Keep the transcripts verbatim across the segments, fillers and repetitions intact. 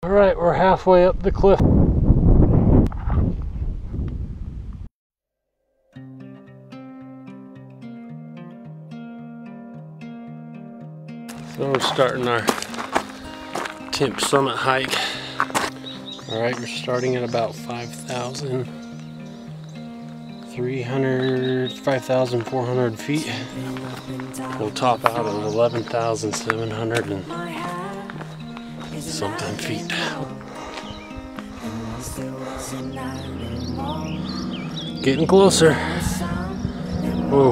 All right, we're halfway up the cliff. So we're starting our Timp Summit hike. All right, we're starting at about five thousand three hundred, five thousand four hundred feet. We'll top out at eleven thousand seven hundred and something feet. Getting closer. Whoa.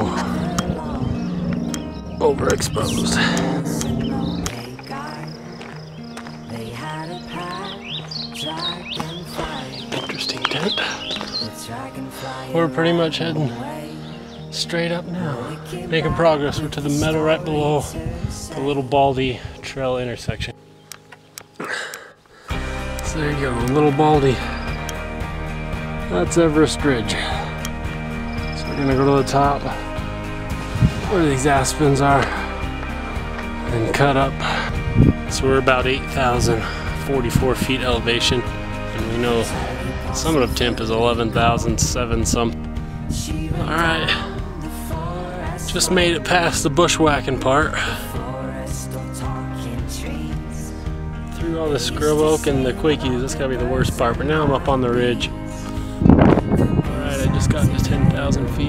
Overexposed. Interesting tent. We're pretty much heading straight up now. Making progress. We're to the meadow right below the little Baldy trail intersection. So there you go, Little Baldy. That's Everest Ridge. So we're gonna go to the top where these aspens are and cut up. So we're about eight thousand forty-four feet elevation, and we know the summit of Timp is eleven thousand seven some. All right, just made it past the bushwhacking part. Through all the scrub oak and the quakies, that's gotta be the worst part, but now I'm up on the ridge. Alright, I just got to ten thousand feet.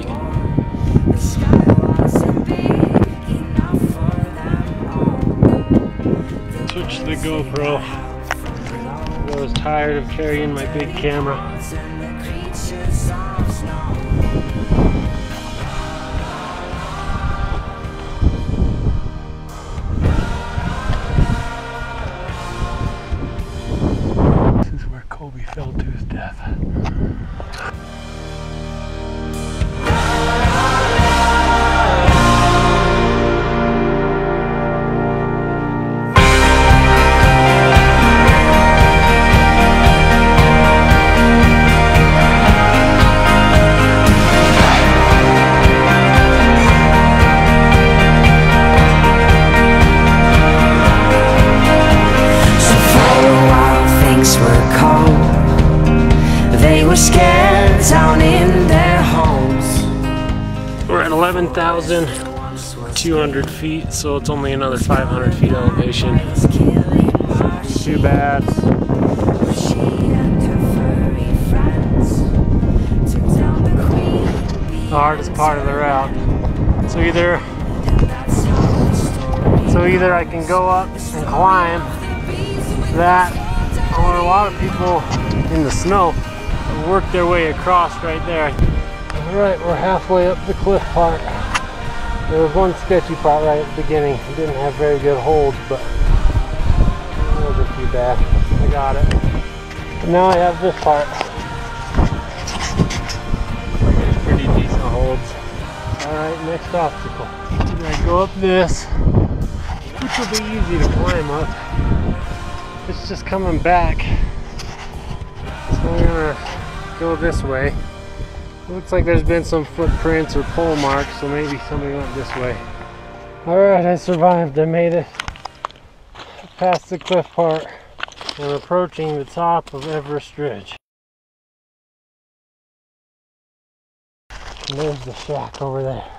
Switch to the GoPro. I was tired of carrying my big camera. Kobe fell to his death. Scared down in their homes. We're at eleven thousand two hundred feet, so it's only another five hundred feet elevation. Too bad. The hardest part of the route. So either, so either I can go up and climb that, or a lot of people in the snow work their way across right there. Alright, we're halfway up the cliff part. There was one sketchy part right at the beginning. It didn't have very good holds, but it wasn't too bad. I got it. And now I have this part. It's pretty decent holds. Alright, next obstacle. I go up this, which will be easy to climb up. It's just coming back. So we're gonna go this way. It looks like there's been some footprints or pole marks, so maybe somebody went this way. Alright, I survived. I made it past the cliff part and approaching the top of Everest Ridge. And there's the shack over there.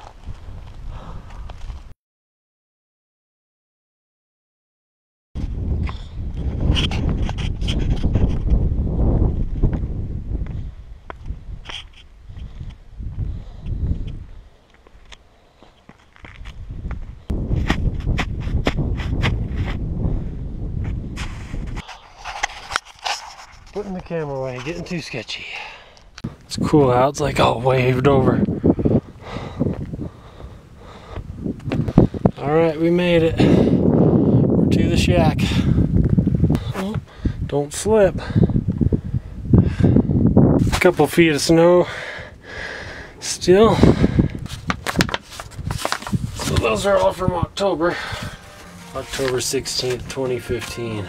Putting the camera away, getting too sketchy. It's cool how it's like all waved over. Alright, we made it. We're to the shack. Oh, don't slip. A couple feet of snow still. So those are all from October. October sixteenth, twenty fifteen.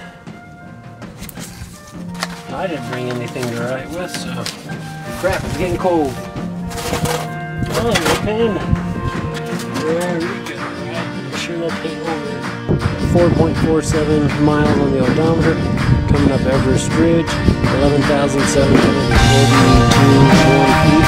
I didn't bring anything to write with, so crap, it's getting cold. Oh, the pen. There we go. Right. I'm sure they'll paint over it. four point four seven miles on the odometer. coming up Everest Ridge, eleven thousand seven hundred forty-two more feet.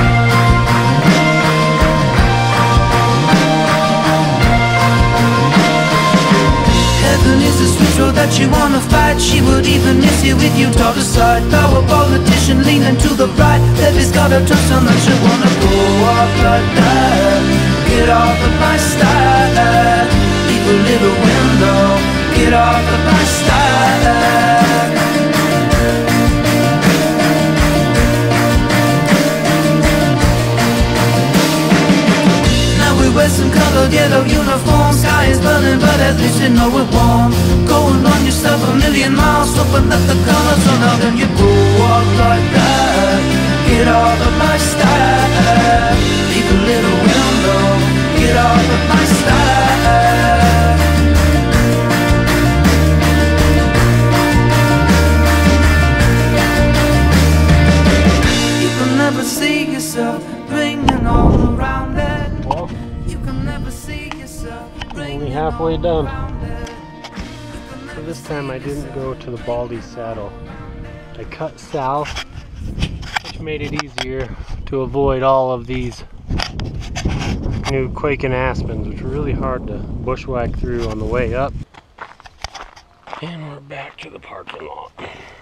Heaven is a sweet road that you wanna fight. She would even miss you with you taught aside. Thou a politician leaning to the right. Levy's got a touchdown that you wanna go walk like that. Get off of my style. Leave a little window. Get off of my style. Now we wear some colored yellow uniforms. Sky is burning, but at least you know it warm. Going on yourself a million miles, hoping that the colors run out and you go walk like that. Get off of my style. Leave a little window. Get off of my style. You can never see yourself bringing all around it. Well, You can never see yourself bringing only halfway done. around it. So this time I didn't go to the Baldy Saddle. I cut south, which made it easier to avoid all of these new quaking aspens, which are really hard to bushwhack through on the way up. And we're back to the parking lot.